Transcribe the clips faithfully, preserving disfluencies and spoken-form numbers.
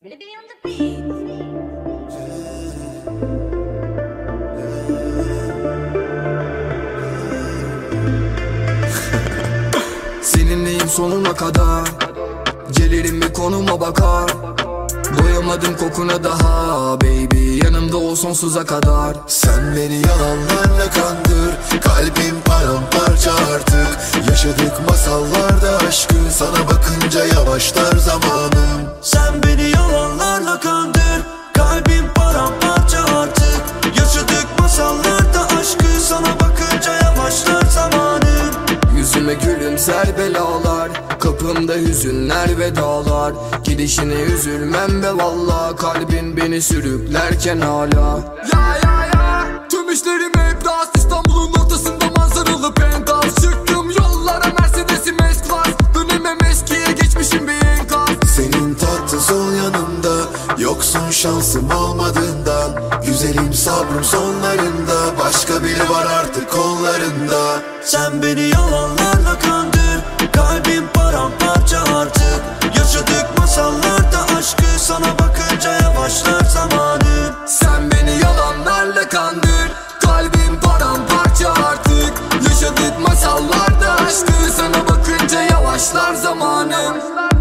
Baby on the beat. Seninleyim sonuna kadar. Gelirim bir konuma bakar. Doyamadım kokuna daha baby, yanımda ol sonsuza kadar. Sen beni yalanlarla kandır, kalbim paramparça artık. Yaşadık masallarda aşkı, sana bakınca yavaşlar zamanım. Sen beni yalanlarla kandır, kalbim paramparça artık. Yaşadık masallarda aşkı, sana bakınca yavaşlar zamanım. Yüzüme gülümser belalar, kapımda hüzünler ve dağlar. Gidişine üzülmem be valla, kalbin beni sürüklerken hala. Ya ya ya, tüm işlerim hep rast. İstanbul'un ortasında manzaralı penthouse. Çıktım yollara Mercedes'im S-Class. Dönemem eskiye, geçmişim bir enkaz. Senin tatlı sol yanımda, yoksun şansım olmadığından. Güzelim sabrım sonlarında, başka biri var artık kollarında. Sen beni yalanlarla kandır, kalbim paramparça artık. Yaşadık masallarda aşkı, sana bakınca yavaşlar zamanım. Sen beni yalanlarla kandır, kalbim paramparça artık. Yaşadık masallarda aşkı, sana bakınca yavaşlar zamanım.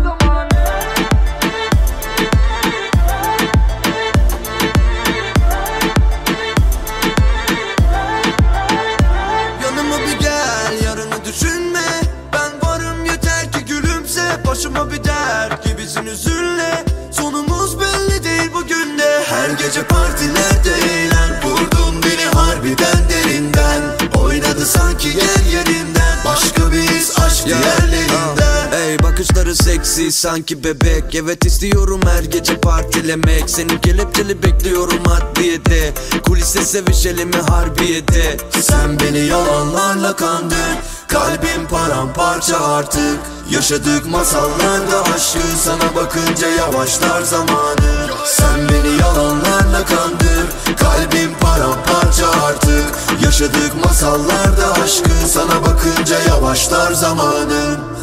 Yanıma bir gel, yarını düşünme. Ben varım yeter ki gülümse. Başıma bir dert gibisin üzülme. Sonumuz belli değil bugün de. Her gece partilerde eğlen, vurdun beni harbiden derinden. Oynadı sanki yer yerinden, başka bir his aşk diğerlerinden. Ey bakışları seksi sanki bebek. Evet istiyorum her gece partilemek. Seni kelepçeli bekliyorum adliyede. Kuliste sevişelim mi harbiyede. Sen beni yalanlarla kandır, kalbim paramparça artık. Yaşadık masallarda aşkı, sana bakınca yavaşlar zamanı. Sen beni yalanlarla kandır, kalbim paramparça artık. Yaşadık masallarda aşkı, sana bakınca yavaşlar zamanım.